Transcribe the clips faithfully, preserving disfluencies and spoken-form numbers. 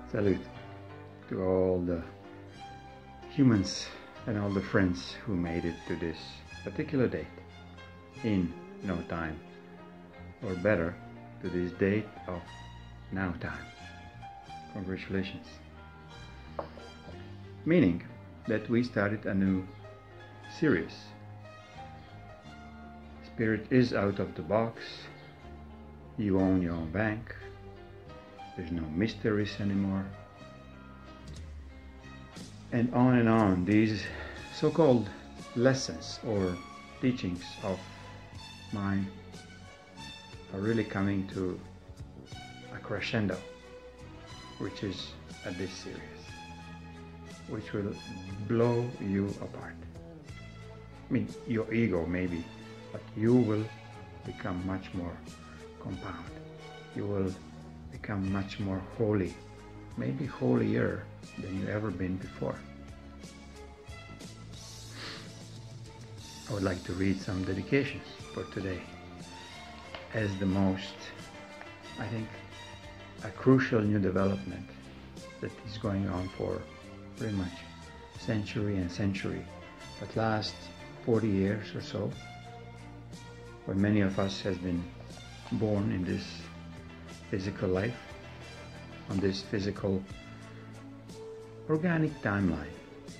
Salute to all the humans and all the friends who made it to this particular date in no time, or better, to this date of now time. Congratulations. Meaning that we started a new series. Spirit is out of the box. You own your own bank. There's no mysteries anymore. And on and on, these so-called lessons or teachings of mine are really coming to a crescendo, which is at this series, which will blow you apart. I mean, your ego maybe, but you will become much more compound. You will become much more holy, maybe holier than you've ever been before. I would like to read some dedications for today as the most, I think, a crucial new development that is going on for pretty much century and century, but last forty years or so, where many of us has been born in this physical life, on this physical organic timeline.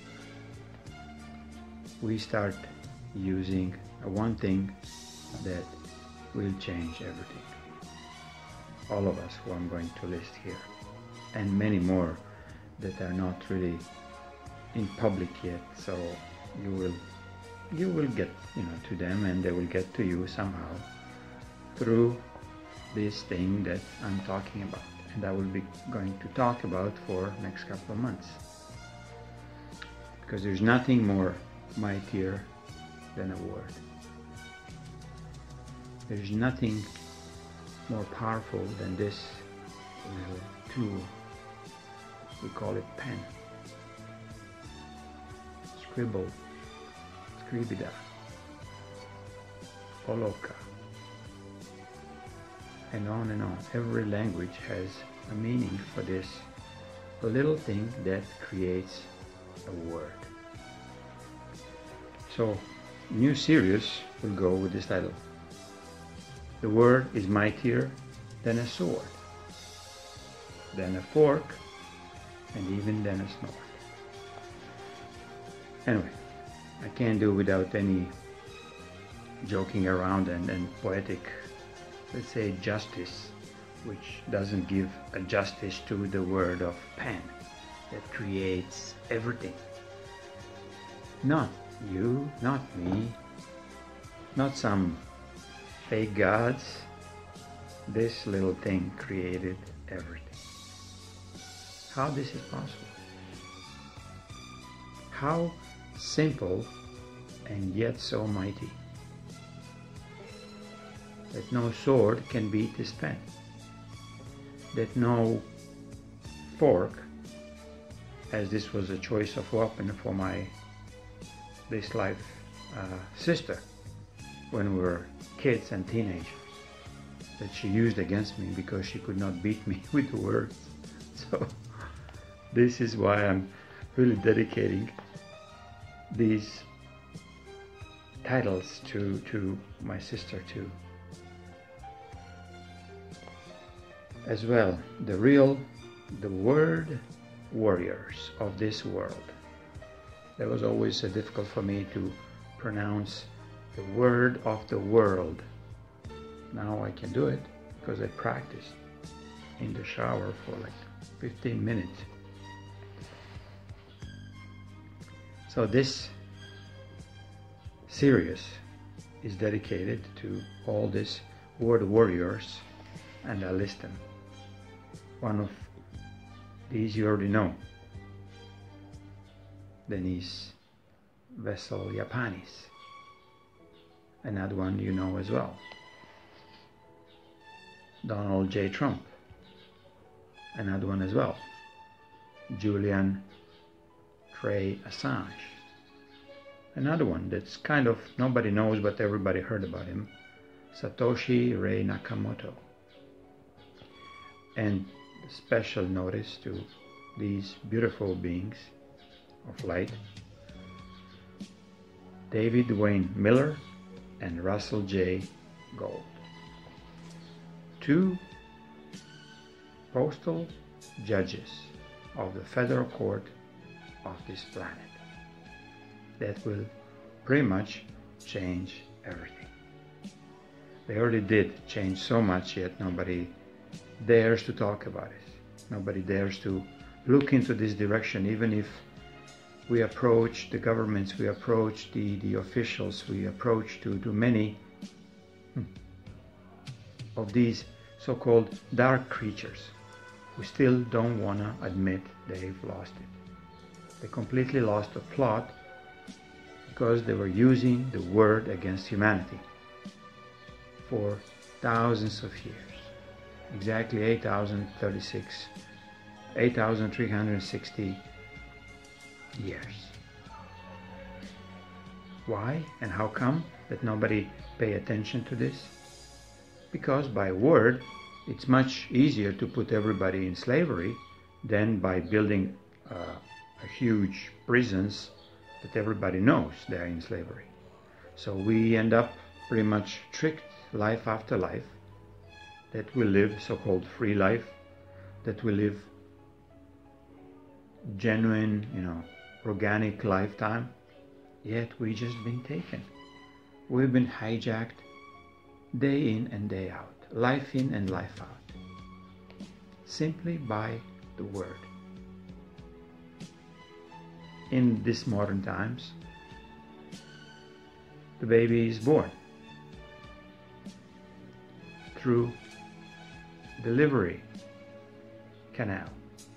We start using a one thing that will change everything. All of us who I'm going to list here, and many more that are not really in public yet, so you will you will get you know to them, and they will get to you somehow through this thing that I'm talking about, and I will be going to talk about for next couple of months, because there's nothing more mightier than a word. There's nothing more powerful than this little tool. We call it pen. Scribble, scribida, oloka, and on and on. Every language has a meaning for this little thing that creates a word. So, new series will go with this title. The word is mightier than a sword, than a fork, and even than a snort. Anyway, I can't do without any joking around and, and poetic, let's say, justice, which doesn't give a justice to the word of pen that creates everything. Not you, not me, not some fake gods. This little thing created everything. How this is possible? How simple and yet so mighty that no sword can beat this pen, that no fork, as this was a choice of weapon for my this life uh, sister when we were kids and teenagers, that she used against me because she could not beat me with the words. So this is why I'm really dedicating these titles to, to my sister too. As well, the real, the word warriors of this world. That was always uh, difficult for me to pronounce the word of the world. Now I can do it because I practiced in the shower for like fifteen minutes. So this series is dedicated to all these word warriors, and I list them. One of these you already know, Denise Vesel-Japanis. Another one you know as well, Donald J. Trump. Another one as well, Julian Trey Assange. Another one that's kind of nobody knows but everybody heard about him, Satoshi Ray Nakamoto. And special notice to these beautiful beings of light, David Wayne Miller and Russell J. Gold, two postal judges of the federal court of this planet that will pretty much change everything. They already did change so much, yet nobody dares to talk about it. Nobody dares to look into this direction, even if we approach the governments, we approach the, the officials, we approach to, to many of these so-called dark creatures who still don't want to admit they've lost it. They completely lost the plot because they were using the word against humanity for thousands of years. Exactly eight thousand thirty-six, eight thousand three hundred sixty years. Why and how come that nobody pay attention to this? Because by word it's much easier to put everybody in slavery than by building uh, a huge prisons that everybody knows they're in slavery. So we end up pretty much tricked life after life, that we live so-called free life, that we live genuine, you know, organic lifetime, yet we just been taken. We've been hijacked day in and day out, life in and life out, simply by the word. In these modern times, the baby is born through delivery canal.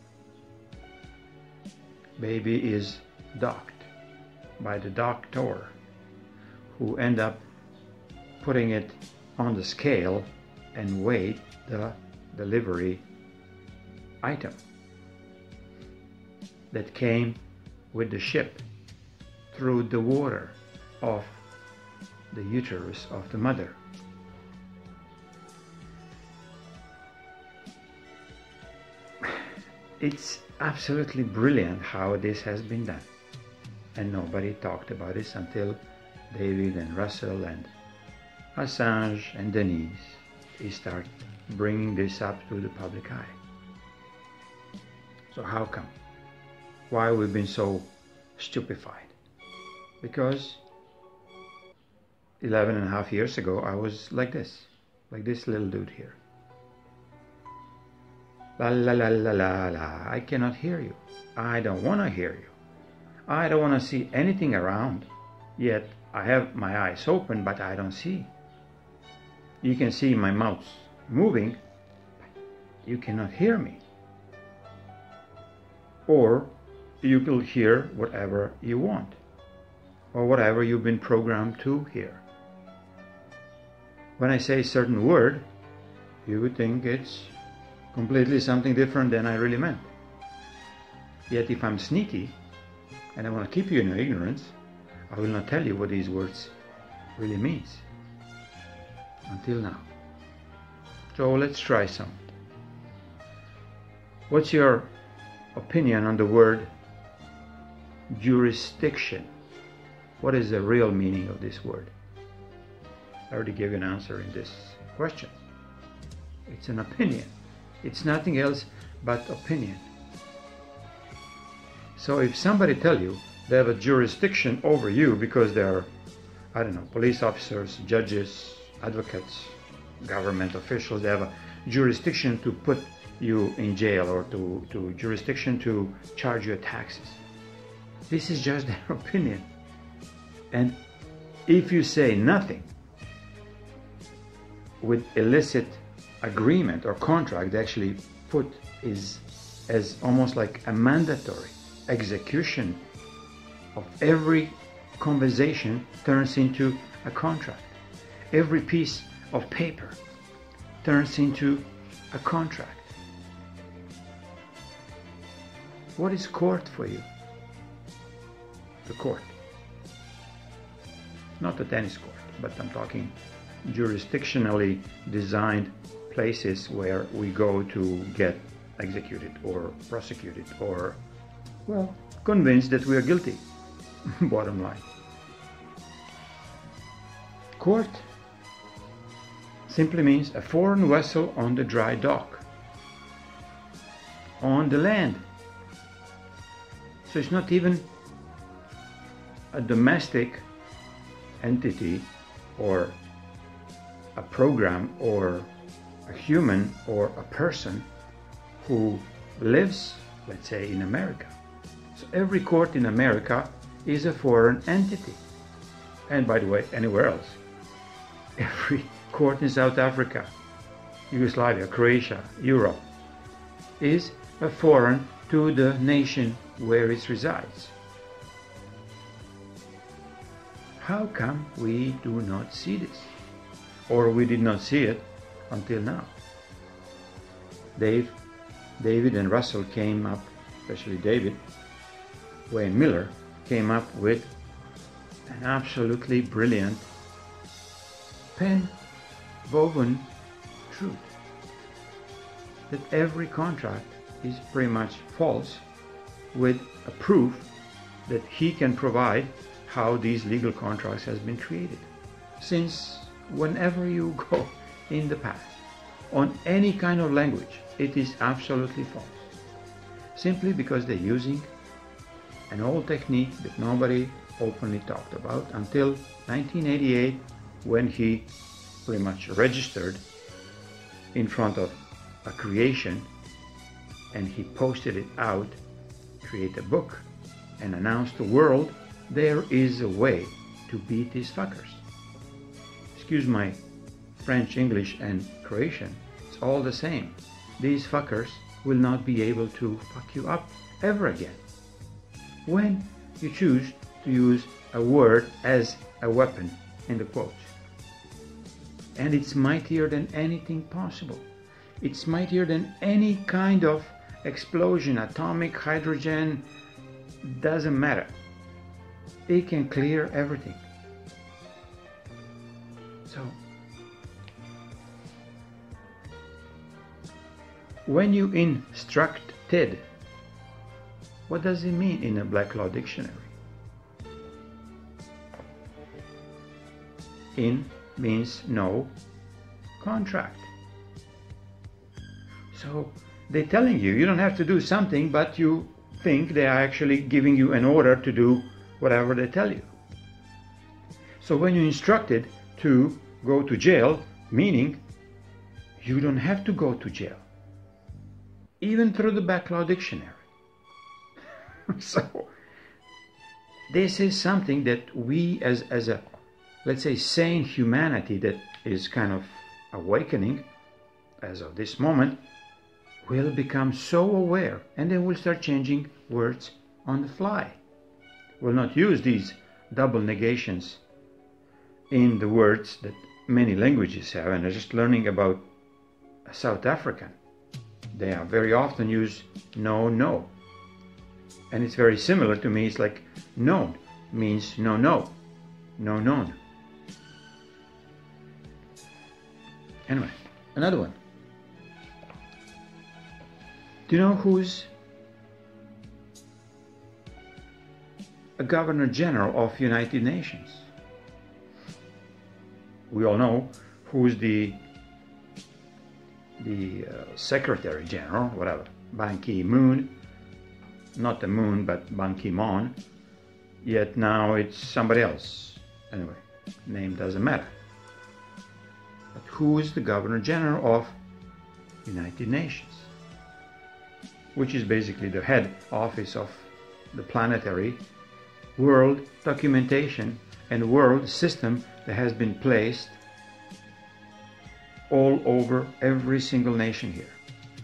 Baby is docked by the doctor, who end up putting it on the scale and weigh the delivery item that came with the ship through the water of the uterus of the mother. It's absolutely brilliant how this has been done, and nobody talked about this until David and Russell and Assange and Denise start bringing this up to the public eye. So how come? Why we've been so stupefied? Because eleven and a half years ago I was like this, like this little dude here. La la la la la la, I cannot hear you. I don't want to hear you. I don't want to see anything around, yet I have my eyes open, but I don't see. You can see my mouth moving, but you cannot hear me. Or you will hear whatever you want, or whatever you've been programmed to hear. When I say a certain word, you would think it's completely something different than I really meant. Yet if I'm sneaky and I want to keep you in ignorance, I will not tell you what these words really means. Until now. So let's try some. What's your opinion on the word jurisdiction? What is the real meaning of this word? I already gave you an answer in this question. It's an opinion. It's nothing else but opinion. So if somebody tell you they have a jurisdiction over you because they're, I don't know, police officers, judges, advocates, government officials, they have a jurisdiction to put you in jail, or to, to jurisdiction to charge your taxes. This is just their opinion. And if you say nothing with illicit agreement or contract, they actually put is as almost like a mandatory execution of every conversation turns into a contract. Every piece of paper turns into a contract. What is court for you? The court. Not the tennis court, but I'm talking jurisdictionally designed places where we go to get executed or prosecuted or, well, convinced that we are guilty. Bottom line. Court simply means a foreign vessel on the dry dock, on the land. So it's not even a domestic entity or a program or a human or a person who lives, let's say, in America. So every court in America is a foreign entity. And by the way, anywhere else. Every court in South Africa, Yugoslavia, Croatia, Europe is a foreign to the nation where it resides. How come we do not see this? Or we did not see it until now? Dave, David and Russell came up, especially David, Wayne Miller, came up with an absolutely brilliant pen-woven truth that every contract is pretty much false, with a proof that he can provide how these legal contracts has been created. Since whenever you go in the past on any kind of language, it is absolutely false, simply because they're using an old technique that nobody openly talked about until nineteen eighty-eight, when he pretty much registered in front of a creation and he posted it out, create a book, and announced to the world, there is a way to beat these fuckers. Excuse my French, English, and Croatian, it's all the same. These fuckers will not be able to fuck you up ever again when you choose to use a word as a weapon, in the quotes. And it's mightier than anything possible. It's mightier than any kind of explosion, atomic, hydrogen, doesn't matter. It can clear everything. So, when you instructed, what does it mean in a Black Law Dictionary? In means no contract. So they're telling you, you don't have to do something, but you think they are actually giving you an order to do whatever they tell you. So when you're instructed to go to jail, meaning you don't have to go to jail, even through the Black Law Dictionary. So this is something that we as, as a, let's say, sane humanity that is kind of awakening as of this moment, will become so aware, and then we'll start changing words on the fly. We'll not use these double negations in the words that many languages have, and I'm just learning about South African. They are very often use no, no. And it's very similar to me. It's like known means no, no, no, known. Anyway, another one. Do you know who's a Governor General of United Nations? We all know who's the the uh, Secretary General, whatever, Ban Ki-moon. Not the moon, but Ban Ki-moon. Yet now it's somebody else. Anyway, name doesn't matter. But who is the Governor General of United Nations? Which is basically the head office of the planetary world documentation and world system that has been placed all over every single nation here.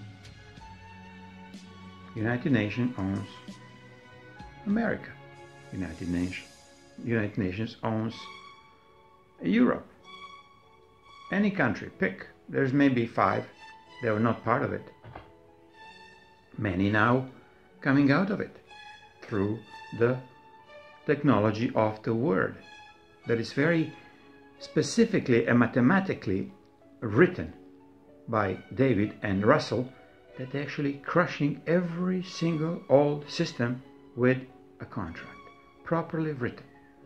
United Nations owns America. United Nations, United Nations owns Europe. Any country, pick. There's maybe five that are not part of it. Many now coming out of it through the technology of the word that is very specifically and mathematically written by David and Russell that they're actually crushing every single old system with a contract, properly written.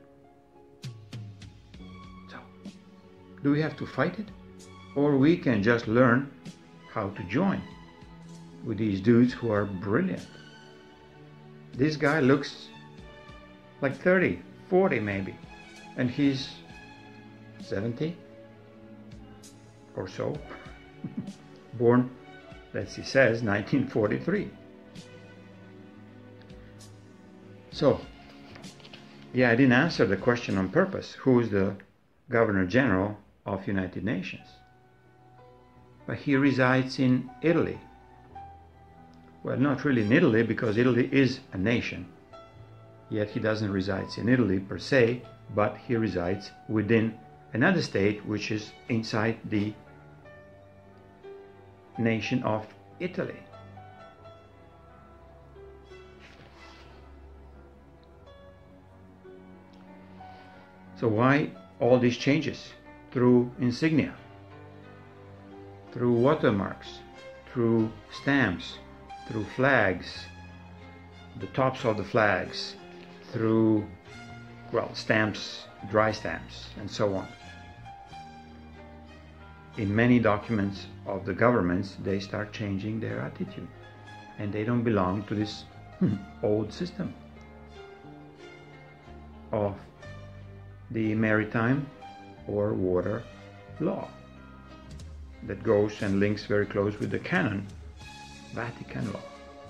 So, do we have to fight it? Or we can just learn how to join with these dudes who are brilliant. This guy looks like thirty, forty maybe, and he's seventy or so, born, as he says, nineteen forty-three. So, yeah, I didn't answer the question on purpose. Who is the Governor General of United Nations? But he resides in Italy. Well, not really in Italy, because Italy is a nation. Yet he doesn't reside in Italy per se, but he resides within another state which is inside the nation of Italy. So why all these changes? Through insignia, through watermarks, through stamps, through flags, the tops of the flags, through, well, stamps, dry stamps, and so on. In many documents of the governments, they start changing their attitude, and they don't belong to this old system of the maritime or water law that goes and links very close with the canon Vatican law.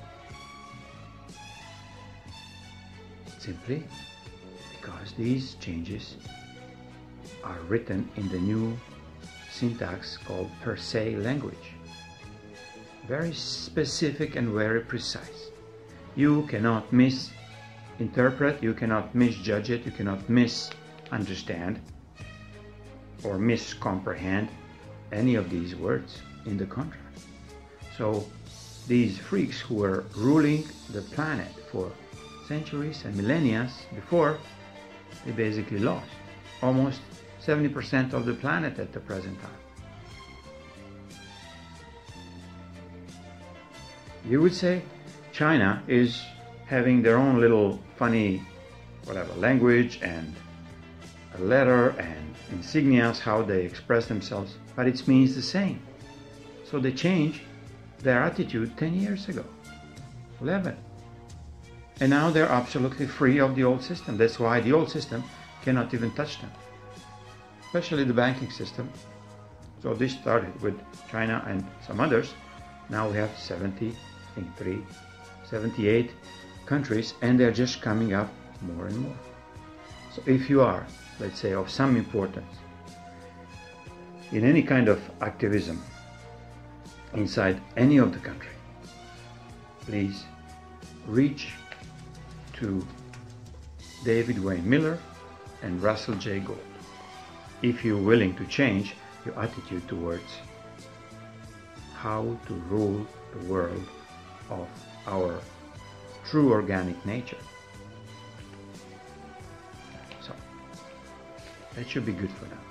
Simply because these changes are written in the new syntax called per se language. Very specific and very precise. You cannot misinterpret, you cannot misjudge it, you cannot misunderstand or miscomprehend any of these words in the contract. So these freaks who were ruling the planet for centuries and millennia before, they basically lost almost seventy percent of the planet at the present time. You would say China is having their own little funny whatever language and a letter and insignias, how they express themselves, but it means the same. So they changed their attitude ten years ago, eleven. And now they're absolutely free of the old system. That's why the old system cannot even touch them, especially the banking system. So this started with China and some others. Now we have seventy, I think three, seventy-eight countries, and they're just coming up more and more. So if you are, let's say, of some importance in any kind of activism inside any of the country, please reach to David Wayne Miller and Russell J. Gould if you're willing to change your attitude towards how to rule the world of our true organic nature. So that should be good for now.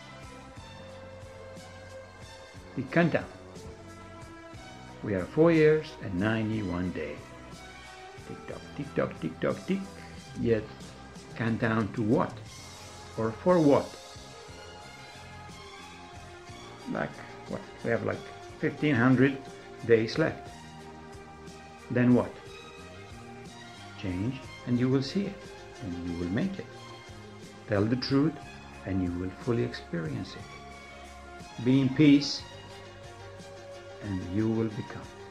The countdown. We are four years and ninety-one days. Tick tock, tick tock, tick tock, tick. Yet countdown to what? Or for what? Like what? We have like fifteen hundred days left. Then what? Change and you will see it, and you will make it. Tell the truth and you will fully experience it. Be in peace and you will become.